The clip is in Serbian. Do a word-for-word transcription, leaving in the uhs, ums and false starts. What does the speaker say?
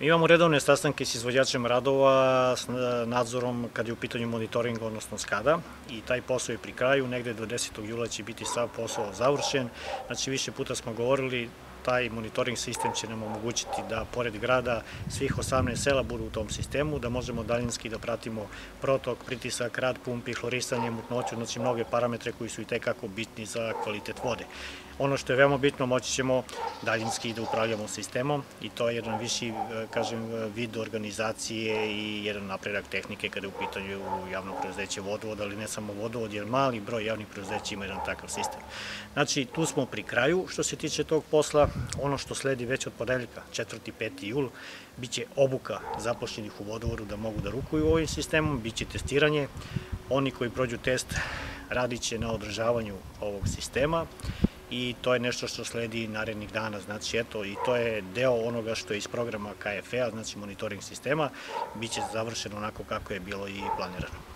Imamo redovne sastanke s izvođačem radova, s nadzorom kad je u pitanju monitoring, odnosno skada, i taj posao je pri kraju, negde do desetog jula će biti sav posao završen. Znači, više puta smo govorili, taj monitoring sistem će nam omogućiti da, pored grada, svih osamnaest sela budu u tom sistemu, da možemo daljinski da pratimo protok, pritisak, rad pumpi, hlorisanje, mutnoću, znači mnoge parametre koji su i tekako bitni za kvalitet vode. Ono što je veoma bitno, moći ćemo daljinski da upravljamo sistemom i to je jedan viši, kažem, vid organizacije i jedan napredak tehnike kada je u pitanju javno preduzeće vodovod, ali ne samo vodovod, jer mali broj javnih preduzeća ima jedan takav sistem. Znači, tu smo pri kraju što se tiče tog posla. Ono što sledi već od ponedeljka, četvrti i peti jul, biće obuka zaposlenih u vodovodu da mogu da rukuju ovim sistemom, biće testiranje. Oni koji prođu test radit će na održavanju ovog sistema i to je nešto što sledi narednih dana. Znači, eto, i to je deo onoga što je iz programa K F E-a, znači monitoring sistema, biće završeno onako kako je bilo i planirano.